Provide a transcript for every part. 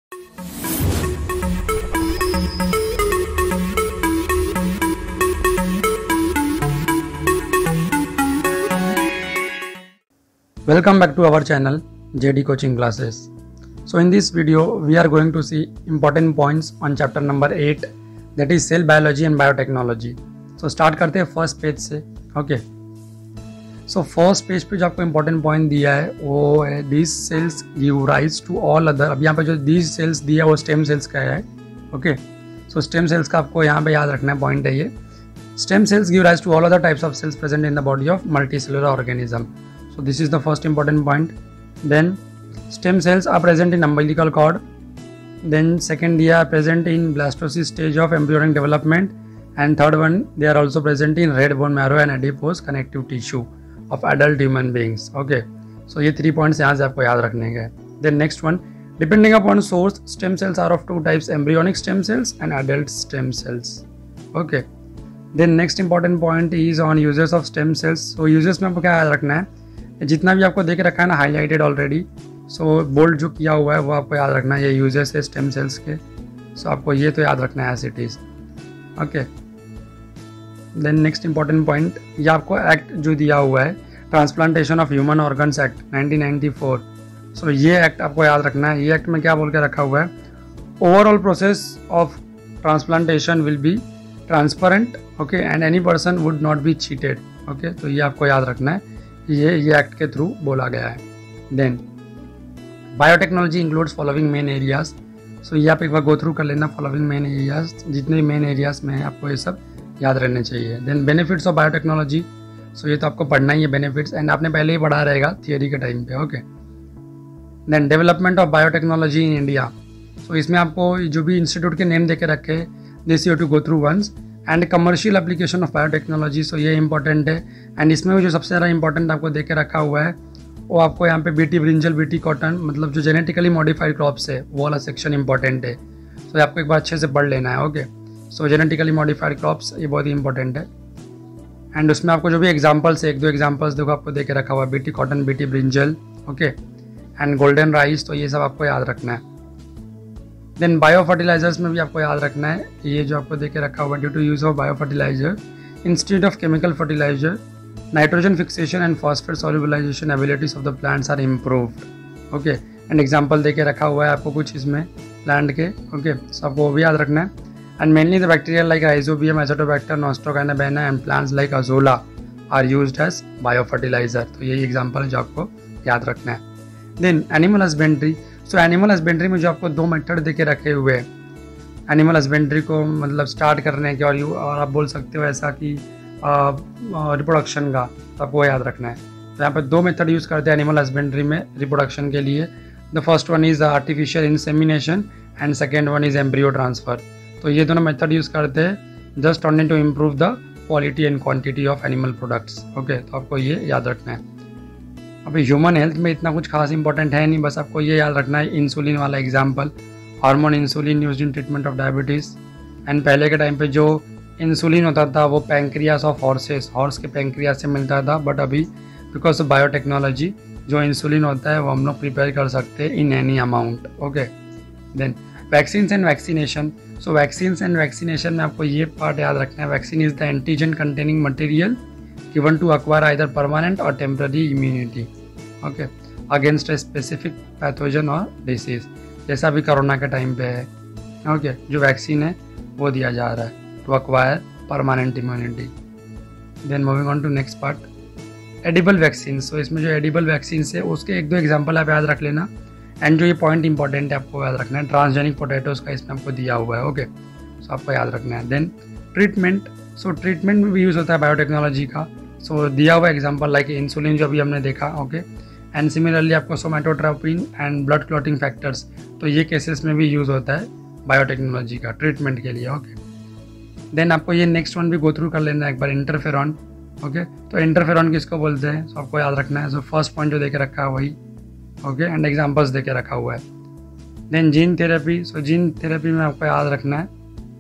Welcome back to our channel JD Coaching Classes. So in this video we are going to see important points on chapter number 8, that is cell biology and biotechnology. So start करते हैं first page से. Okay, so first page पे जो आपको important point दिया है वो है this cells give rise to all other. अब यहाँ पे जो दिस सेल्स दिया है वो स्टेम सेल्स का है. ओके, सो स्टेम सेल्स का आपको यहाँ पे याद रखना है पॉइंट है ये. Stem cells give rise to all other types of cells present in the body of multicellular organism. So this is the first important point. Then stem cells are present in umbilical cord. Then second, they are present in blastocyst stage of embryonic development. And third one, they are also present in red bone marrow and adipose connective tissue of adult human beings. Okay, so ये 3 points यहाँ से आपको याद रखने हैं. Then next one, depending upon source, stem cells are of 2 types: embryonic stem cells and adult stem cells. Okay. Then next important point is on uses of stem cells. So uses में आपको क्या याद रखना है, जितना भी आपको देख रखा है ना हाईलाइटेड ऑलरेडी, सो बोल्ड जो किया हुआ है वो आपको याद रखना है. ये यूजेस है स्टेम सेल्स के, सो आपको ये तो याद रखना है as it is. Okay, then next important point, ये आपको एक्ट जो दिया हुआ है transplantation of human organs act 1994. So ये एक्ट आपको याद रखना है. ये एक्ट में क्या बोल के रखा हुआ है, overall process of transplantation will be transparent. Okay, and any person would not be cheated. Okay, तो ये आपको याद रखना है, ये एक्ट के थ्रू बोला गया है. Then biotechnology includes following main areas. So ये आप एक बार गो थ्रू कर लेना फॉलोइंग मेन एरियाज, जितने भी मेन एरियाज में है आपको ये सब याद रहने चाहिए. Then benefits of biotechnology, so ये तो आपको पढ़ना ही है बेनिफिट्स, एंड आपने पहले ही पढ़ा रहेगा थियरी के टाइम पे. Okay, then development of biotechnology in India. So इसमें आपको जो भी इंस्टीट्यूट के नेम देके रखे this you to go through once. And commercial application of biotechnology, so ये इंपॉर्टेंट है. एंड इसमें भी जो सबसे ज़्यादा इंपॉर्टेंट आपको देके रखा हुआ है वो आपको यहाँ पे बीटी ब्रिंजल, बीटी कॉटन, मतलब जो जेनेटिकली मॉडिफाइड क्रॉप्स है वो वाला सेक्शन इंपॉर्टेंट है. सो ये आपको एक बार अच्छे से पढ़ लेना है. Okay, so genetically modified crops ये बहुत ही इंपॉर्टेंट है. एंड उसमें आपको जो भी एग्जाम्पल्स है, 1-2 एग्जाम्पल्स देखो आपको देके रखा हुआ है, BT cotton, BT brinjal, okay, and golden rice, तो ये सब आपको याद रखना है. देन बायो फर्टिलाइजर्स में भी आपको याद रखना है, ये जो आपको देके रखा हुआ है, due to use of bio fertiliser instead of chemical fertiliser, nitrogen fixation and phosphate solubilisation abilities of the plants are improved. Okay, and example देके रखा हुआ है आपको कुछ इसमें प्लांट के. ओके, सो आपको वो भी याद रखना है. And mainly the bacteria like rhizobium, azotobacter, nostoc anabaena and plants like azolla are used as bio fertiliser. तो यही एग्जाम्पल है जो आपको याद रखना है. Then animal husbandry. So animal husbandry में जो आपको 2 मेथड देके रखे हुए हैं एनिमल हस्बेंड्री को मतलब स्टार्ट करने के, और आप बोल सकते हो ऐसा कि रिप्रोडक्शन का, तो आपको याद रखना है. तो यहाँ पे 2 मेथड यूज़ करते हैं एनिमल हस्बेंड्री में रिप्रोडक्शन के लिए. The first one is artificial insemination and second one is embryo transfer. तो ये दोनों मेथड यूज़ करते हैं just only to improve the quality and quantity of animal products. Okay, तो आपको ये याद रखना है. अभी ह्यूमन हेल्थ में इतना कुछ खास इंपॉर्टेंट है नहीं, बस आपको ये याद रखना है इंसुलिन वाला example, hormone insulin used in treatment of diabetes. And पहले के टाइम पे जो इंसुलिन होता था वो पैंक्रियास ऑफ हॉर्सेस, हॉर्स के पैंक्रियास से मिलता था, बट अभी बिकॉज ऑफ बायोटेक्नोलॉजी जो इंसुलिन होता है वो हम लोग प्रिपेयर कर सकते हैं in any amount. Okay, then vaccines and vaccination. So vaccines and vaccination में आपको ये पार्ट याद रखना है, vaccine is the antigen containing material given to acquire either permanent or temporary immunity, okay, against a specific pathogen or disease. जैसा भी corona के time पे है, ओके, जो वैक्सीन है वो दिया जा रहा है to acquire permanent immunity. Then moving on to next part, edible vaccines. So इसमें जो एडिबल वैक्सीन है उसके 1-2 एग्जाम्पल आप याद रख लेना. एंड जो ये पॉइंट इंपॉर्टेंट है आपको याद रखना है, ट्रांसजेनिक पोटैटोज का इसमें आपको दिया हुआ है. ओके, सो आपको याद रखना है. Then treatment. सो ट्रीटमेंट में भी यूज़ होता है बायोटेक्नोलॉजी का. सो दिया हुआ एग्जांपल लाइक इंसुलिन जो अभी हमने देखा. ओके, एंड सिमिलरली आपको somatotropin and blood clotting factors, तो ये केसेस में भी यूज़ होता है बायोटेक्नोलॉजी का ट्रीटमेंट के लिए. ओके, देन आपको ये नेक्स्ट वन भी गो थ्रू कर लेना है एक बार, इंटरफेरॉन. ओके, तो इंटरफेरॉन किसको बोलते हैं, सो आपको याद रखना है. सो फर्स्ट पॉइंट जो देके रखा है वही. ओके, एंड एग्जाम्पल्स देके रखा हुआ है. Then gene therapy. So gene therapy में आपको याद रखना है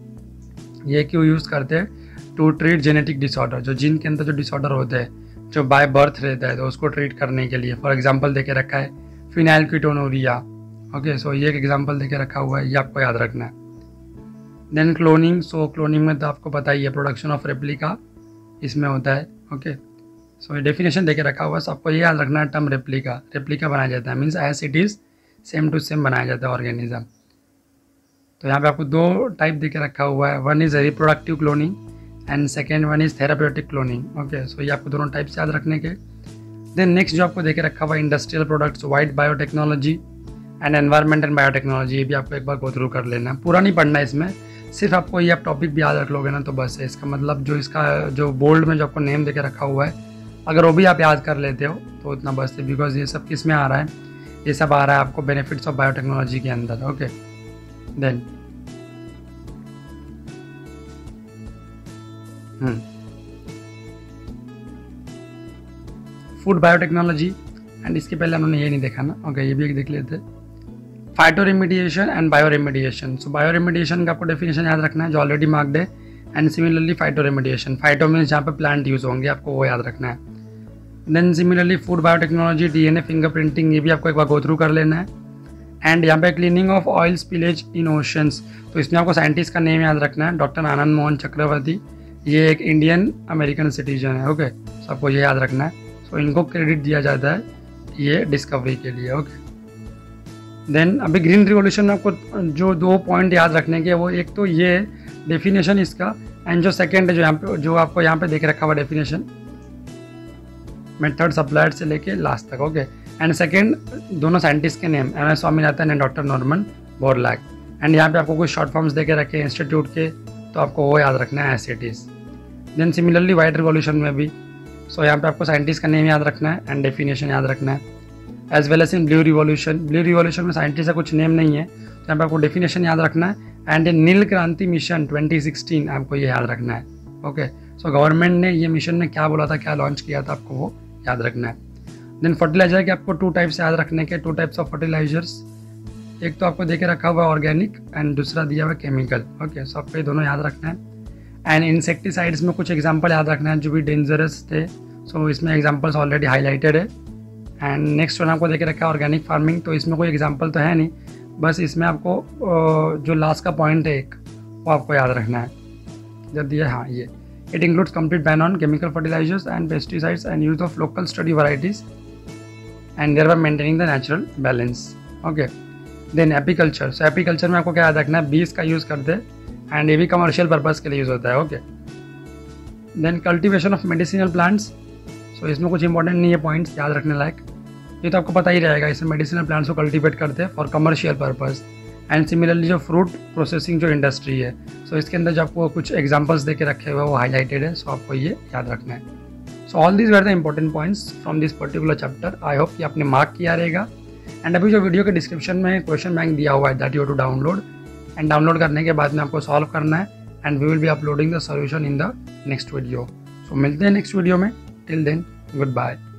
ये क्यों यूज़ करते हैं, टू ट्रीट जेनेटिक डिसऑर्डर. जो जीन के अंदर जो डिसऑर्डर होते हैं जो बाय बर्थ रहता है तो उसको ट्रीट करने के लिए. फॉर एग्जांपल देके रखा है फिनाइलकीटोनुरिया. ओके, सो ये एक एग्जांपल देके रखा हुआ है, ये आपको याद रखना है। देन क्लोनिंग, सो क्लोनिंग में तो आपको पता ही है, प्रोडक्शन ऑफ रेप्लिका इसमें होता है। ओके, सो ये डेफिनेशन देके रखा हुआ है, सो आपको ये याद रखना है टर्म रेप्लिका बनाया जाता है, means as it is same to same बनाया जाता है ऑर्गेनिज्म। तो यहाँ पे आपको दो टाइप देके रखा हुआ है, one is reproductive cloning and second one is therapeutic cloning. Okay, so ये आपको दोनों टाइप्स याद रखने के। देन नेक्स्ट जो आपको देके रखा हुआ है industrial products, white biotechnology and environment and biotechnology, ये भी आपको एक बार गो थ्रू कर लेना है, पूरा नहीं पढ़ना है इसमें, सिर्फ आपको ये आप टॉपिक भी याद रख लोगे ना तो बस है। इसका मतलब जो इसका जो बोल्ड में जो आपको नेम देके रखा हुआ है, अगर वो भी आप याद कर लेते हो तो इतना बस है, बिकॉज ये सब किस में आ रहा है, ये सब आ रहा है आपको बेनिफिट्स ऑफ बायोटेक्नोलॉजी के अंदर। Okay, then food biotechnology, and इसके पहले हमने ये नहीं देखा ना। ओके, ये भी एक देख लेते हैं, phyto remediation and bio remediation. So bio remediation का आपको डेफिनेशन याद रखना है जो ऑलरेडी मार्क्ड है, and similarly phyto remediation, phyto means जहाँ पे प्लांट यूज होंगे, आपको वो याद रखना है। Then similarly food biotechnology, DNA fingerprinting, ये भी आपको एक बार गो थ्रू कर लेना है। एंड यहाँ पे cleaning of oil spillage in oceans, तो इसमें आपको साइंटिस्ट का नेम याद रखना है, डॉक्टर आनंद मोहन चक्रवर्ती, ये एक इंडियन अमेरिकन सिटीजन है। ओके, सो आपको ये याद रखना है, सो इनको क्रेडिट दिया जाता है ये डिस्कवरी के लिए। ओके, देन अभी ग्रीन रिवॉल्यूशन में आपको जो दो पॉइंट याद रखने के, वो एक तो ये डेफिनेशन इसका, एंड जो सेकंड है जो यहाँ पे जो आपको यहाँ पे देख रखा हुआ डेफिनेशन, मेथड सप्लायर से लेके लास्ट तक। ओके, एंड सेकंड दोनों साइंटिस्ट के name, M S Swaminathan and doctor Norman Borlaug, एंड यहाँ पे आपको कुछ शॉर्ट फॉर्म्स देके रखे इंस्टीट्यूट के, तो आपको वो याद रखना है as it is. Then similarly white revolution में भी, सो यहाँ पे आपको साइंटिस्ट का नेम याद रखना है एंड डेफिनेशन याद रखना है, as well as in blue revolution में साइंटिस्ट का कुछ नेम नहीं है, तो यहाँ पे आपको डेफिनेशन याद रखना है। एंड नील क्रांति मिशन 2016 आपको ये याद रखना है। ओके, सो गवर्नमेंट ने ये मिशन में क्या बोला था, क्या लॉन्च किया था, आपको वो याद रखना है। देन फर्टिलाइजर के आपको टू टाइप्स याद रखने के, टू टाइप्स ऑफ फर्टिलाइजर्स, एक तो आपको देके रखा हुआ है ऑर्गेनिक एंड दूसरा दिया हुआ केमिकल। ओके, सो आपको ये दोनों याद रखना है। एंड इंसेक्टिसाइड्स में कुछ एग्जाम्पल याद रखना है जो भी डेंजरस थे, सो इसमें एग्जाम्पल्स ऑलरेडी हाईलाइटेड है। एंड नेक्स्ट वन आपको देके रखा है ऑर्गेनिक फार्मिंग, तो इसमें कोई एग्जांपल तो है नहीं, बस इसमें आपको जो लास्ट का पॉइंट है एक, वो आपको याद रखना है जब दिया, हाँ ये, it includes complete ban on chemical fertilisers and pesticides and use of local study varieties and thereby maintaining the natural balance. Okay, then apiculture, so apiculture में आपको क्या याद रखना है, बीज का यूज़ करते हैं एंड ये भी कमर्शियल पर्पज़ के लिए यूज़ होता है। Okay, then cultivation of medicinal plants, so इसमें कुछ इंपॉर्टेंट नहीं है पॉइंट्स याद रखने लायक, ये तो आपको पता ही रहेगा, इसमें मेडिसिनल प्लांट्स को कल्टीवेट करते हैं for commercial purpose. And similarly जो फ्रूट प्रोसेसिंग जो इंडस्ट्री है, सो इसके अंदर जो आपको कुछ एग्जांपल्स देके रखे हुए वो हाईलाइटेड है, सो आपको ये याद रखना है। So all these were the important points from this particular chapter. I hope कि आपने मार्क किया रहेगा। एंड अभी जो वीडियो के डिस्क्रिप्शन में क्वेश्चन बैंक दिया हुआ है, that you to download, and download करने के बाद में आपको सॉल्व करना है, and we will be uploading the solution in the next video. So मिलते हैं नेक्स्ट वीडियो में, टिल देन गुड बाय।